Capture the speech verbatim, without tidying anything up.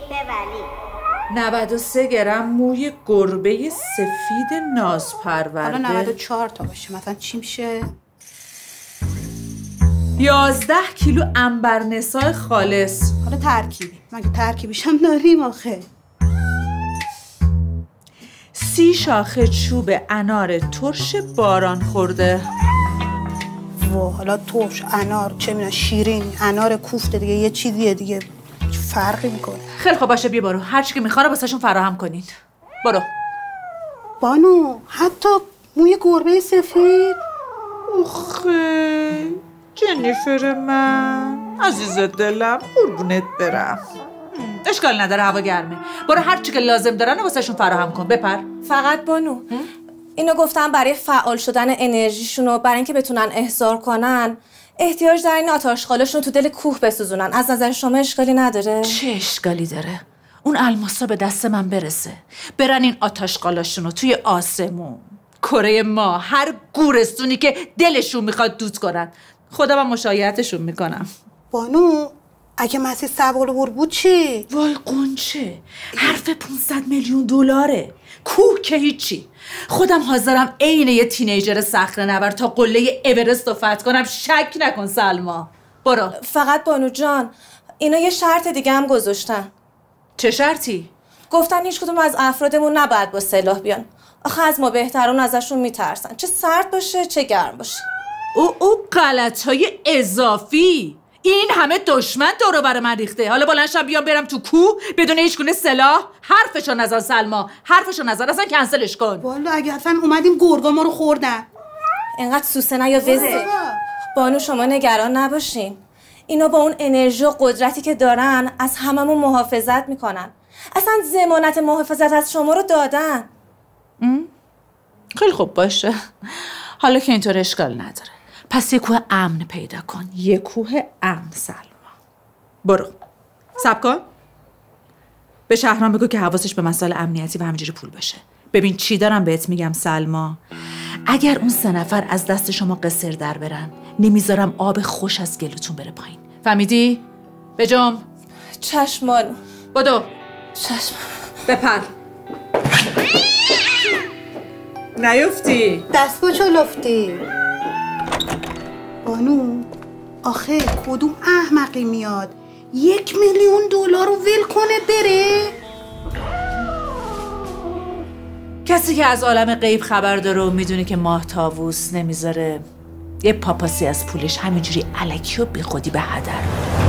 ولی. نود و سه گرم موی گربه سفید نازپرورده. حالا نود و چهار تا باشه مثلا چی میشه؟ یازده کیلو عنبرنسای خالص. حالا ترکیبی مگه ترکیبیش هم داریم آخه؟ سی شاخه چوب انار ترش باران خورده. وا حالا ترش، انار، چه میدونم شیرین، انار کوفته دیگه یه چیزیه دیگه، فرقی میکنه. خیلی خب باشه بیا برو، هر چی که میخواد واسهشون فراهم کنید. برو. بانو حتی موی گربه سفید. اوخه جنیفر من عزیز دلم قربونت برم. اشکال نداره هوا گرمه. برو هر چی که لازم دارن واسهشون فراهم کن. بپر. فقط بانو اینو گفتم برای فعال شدن انرژیشون و برای اینکه بتونن احضار کنن احتیاج دارن آتشخالشون تو دل کوه بسوزونن. از نظر شما اشکالی نداره؟ چه اشکالی داره؟ اون الماسا به دست من برسه، برن این آتشقالاشونو توی آسمون، کره ما، هر گورستونی که دلشون میخواد دود کنن. خودم هم مشایعتشون میکنم. بانو اگه مسیح سبقلبور بود چی؟ وای قنچه، حرف پونصد میلیون دلاره. کوه که هیچی. خودم حاضرم عین یه تینیجر صخره نور تا قله اورست رو فتح کنم. شک نکن سلما. برو. فقط بانو جان اینا یه شرط دیگه هم گذاشتن. چه شرطی؟ گفتن هیچ کدوم از افرادمون نباید با سلاح بیان. آخه از ما بهترون ازشون میترسن، چه سرد باشه چه گرم باشه. او او غلطهای اضافی. این همه دشمن دورو بر من ریخته، حالا بلند شم بیام برم تو کوه بدون هیچ گونه سلاح؟ حرفشو نزن سلما، حرفشو نزن، اصلا کنسلش کن. والا اگه اصلا اومدیم گرگا ما رو خوردن. اینقدر سوسه نیا وزه. بانو شما نگران نباشین، اینا با اون انرژی و قدرتی که دارن از هممون محافظت میکنن. اصلا ضمانت محافظت از شما رو دادن. خیلی خوب باشه، حالا که اینطور اشکال نداره. پس یه کوه امن پیدا کن، یه کوه امن. سلما برو صبر کن، به شهرام بگو که حواسش به مسائل امنیتی و همینجوری پول باشه. ببین چی دارم بهت میگم سلما، اگر اون سه نفر از دست شما قصر در برن نمیذارم آب خوش از گلوتون بره پایین. فهمیدی؟ بجام. چشمان. بدو. چشم. بپر. نیفتی. دست با چلفتی. بانو آخه کدوم احمقی میاد یک میلیون دلار رو ول کنه بره؟ کسی که از عالم غیب خبر داره و میدونه که ماه طاووس نمیذاره یه پاپاسی از پولش همینجوری الکی و بی خودی به هدر.